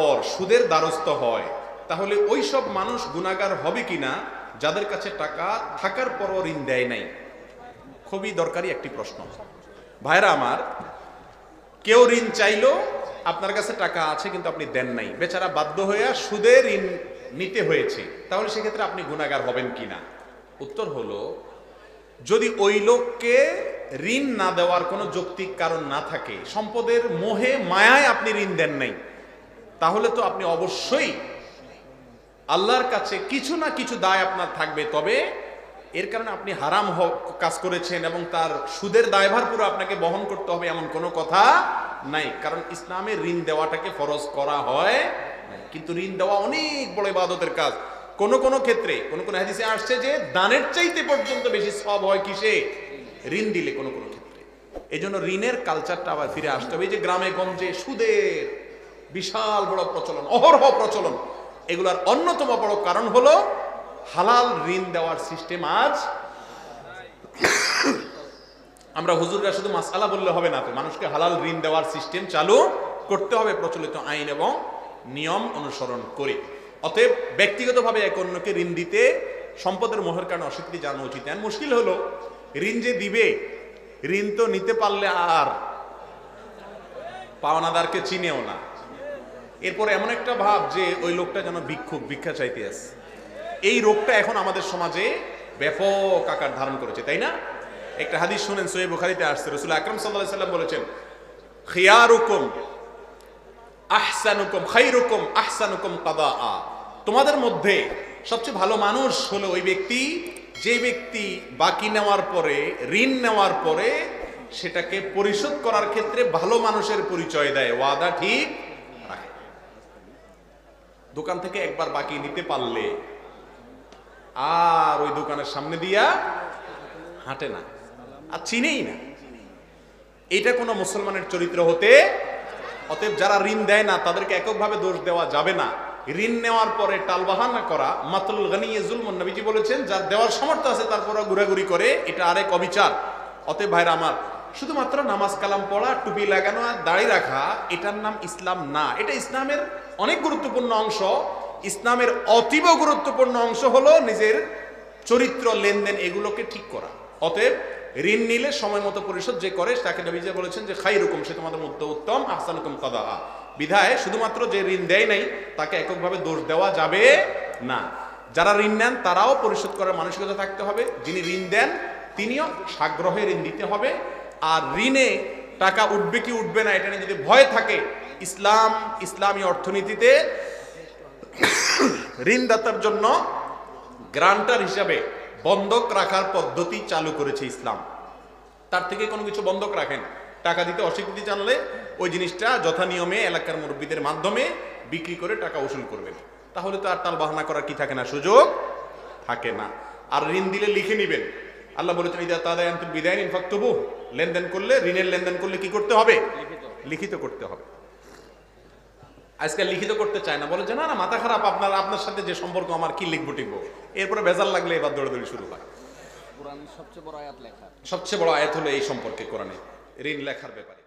পর সুদের দ্বারস্থ হয়, তাহলে ওই সব মানুষ গুনাহগার হবে কিনা যাদের কাছে টাকা থাকার পরও ঋণ দেয় নাই? খুবই দরকারি একটি প্রশ্ন। ভাইরা আমার, কেউ ঋণ চাইলো, আপনার কাছে টাকা আছে কিন্তু আপনি দেন নাই, বেচারা বাধ্য হয়ে সুদে ঋণ নিতে হয়েছে, তাহলে সেক্ষেত্রে আপনি গুনাহগার হবেন কিনা? উত্তর হলো, যদি ওই লোককে ঋণ না দেওয়ার কোনো যৌক্তিক কারণ না থাকে, সম্পদের মোহে মায়ায় আপনি ঋণ দেন নাই, তাহলে তো আপনি অবশ্যই আল্লাহর কাছে কিছু না কিছু দায় আপনার থাকবে। তবে এর কারণে আপনি হারাম কাজ করেছেন এবং তার সুদের দায়ভার পুরো আপনাকে বহন করতে হবে এমন কোনো কথা নাই। কারণ ইসলামে ঋণ দেওয়াটাকে ফরজ করা হয়, কিন্তু ঋণ দেওয়া অনেক বড় ইবাদতের কাজ। কোন কোন ক্ষেত্রে কোন কোন হাদিসে আসছে যে দানের চাইতে পর্যন্ত বেশি সওয়াব হয় কিসে? ঋণ দিলে কোন কোন ক্ষেত্রে। এই জন্য ঋণের কালচারটা আবার ফিরে আসতে হবে। এই যে গ্রামে গঞ্জে সুদের বিশাল বড় প্রচলন, অহরহ প্রচলন, এগুলার অন্যতম বড় কারণ হলো হালাল ঋণ দেওয়ার সিস্টেম আজ। আমরা হুজুররা শুধু মাসআলা বললে হবে না, তো মানুষকে হালাল ঋণ দেওয়ার সিস্টেম চালু করতে হবে প্রচলিত আইন এবং নিয়ম অনুসরণ করে। অতএব ব্যক্তিগতভাবে এক অন্যকে ঋণ দিতে সম্পদের মোহের কারণে অস্বীকৃতি জানানো উচিত। মুশকিল হলো, ঋণ যে দিবে, ঋণ তো নিতে পারলে আর পাওনাদারকে চিনেও না। এরপরে এমন একটা ভাব যে ওই লোকটা যেন ভিক্ষুক, ভিক্ষা চাইতে আসে। এই রোগটা এখন আমাদের সমাজে ব্যাপক আকার ধারণ করেছে, তাই না? একটা হাদিস শুনেন, সহিহ বুখারীতে আসছে, রাসূল আকরাম সাল্লাল্লাহু আলাইহি ওয়াসাল্লাম বলেছেন, খিয়ারুকুম আহসানুকুম খায়রুকুম আহসানুকুম কাদাআ। তোমাদের মধ্যে সবচেয়ে ভালো মানুষ হলো ওই ব্যক্তি যে ব্যক্তি বাকি নেওয়ার পরে, ঋণ নেওয়ার পরে সেটাকে পরিশোধ করার ক্ষেত্রে ভালো মানুষের পরিচয় দেয়, ওয়াদা ঠিক রাখে। দোকান থেকে একবার বাকি নিতে পারলে আর ওই দোকানের সামনে দিয়া হাঁটে না, আর চিনেই না। এটা কোনো মুসলমানের চরিত্র হতে। অতএব যারা ঋণ দেয় না তাদেরকে এককভাবে দোষ দেওয়া যাবে না। ঋণ নেওয়ার পরে টালবাহানা করা, মাতলুল গানি যুলমুন, নবীজি বলেছেন, যার দেওয়ার সামর্থ্য আছে তারপর ঘোরাঘুরি করে, এটা আরেক অবিচার। অতএব ভাইরা আমার, শুধুমাত্র নামাজ কালাম পড়া, টুপি লাগানো আর দাড়ি রাখা, এটার নাম ইসলাম না। এটা ইসলামের অনেক গুরুত্বপূর্ণ অংশ। ইসলামের অতীব গুরুত্বপূর্ণ অংশ হলো নিজের চরিত্র, লেনদেন, এগুলোকে ঠিক করা। অতএব ঋণ নিলে সময় মতো পরিশোধ যে করে তাকে নবীজি বলেছেন যে খায়রুকুম, সে তোমাদের মধ্যে উত্তম, আহসানুকুম কাদাআ। বিধায় শুধুমাত্র যে ঋণ দেয় নাই তাকে এককভাবে দোষ দেওয়া যাবে না। যারা ঋণ নেন তারাও পরিশোধ করার মানসিকতা থাকতে হবে। যিনি ঋণ দেন তিনিও সাগ্রহে ঋণ দিতে হবে। আর ঋণে টাকা উঠবে কি উঠবে না এটা নিয়ে যদি ভয় থাকে, ইসলামী অর্থনীতিতে ঋণদাতার জন্য গ্রান্টার হিসাবে বন্ধক রাখার পদ্ধতি চালু করেছে ইসলাম। তার থেকে কোনো কিছু বন্ধক রাখেন, টাকা দিতে অস্বীকৃতি জানলে ওই জিনিসটা যথা নিয়মে এলাকার মুরব্বীদের মাধ্যমে বিক্রি করে টাকা উসুল করবেন। তাহলে তো আর টাল বাহানা করার কি থাকে না, সুযোগ থাকে না। আর ঋণ দিলে লিখে নিবেন। আল্লাহ বলেছেন, ইদা তাদায়ানতুম বিদাইনিন ফাকতুবু, লেনদেন করলে, ঋণের লেনদেন করলে কি করতে হবে? লিখিত করতে হবে। আজকাল লিখিত করতে চায় না, বলে যে না না মাথা খারাপ, আপনার সাথে যে সম্পর্ক আমার, কি লিখবো টিখবো। এরপরে বেজাল লাগলে এবার দৌড়াদৌড়ি শুরু হয়। কোরআনের সবচেয়ে বড় আয়াত হলো এই সম্পর্কে, কোরআনে ঋণ লেখার ব্যাপারে।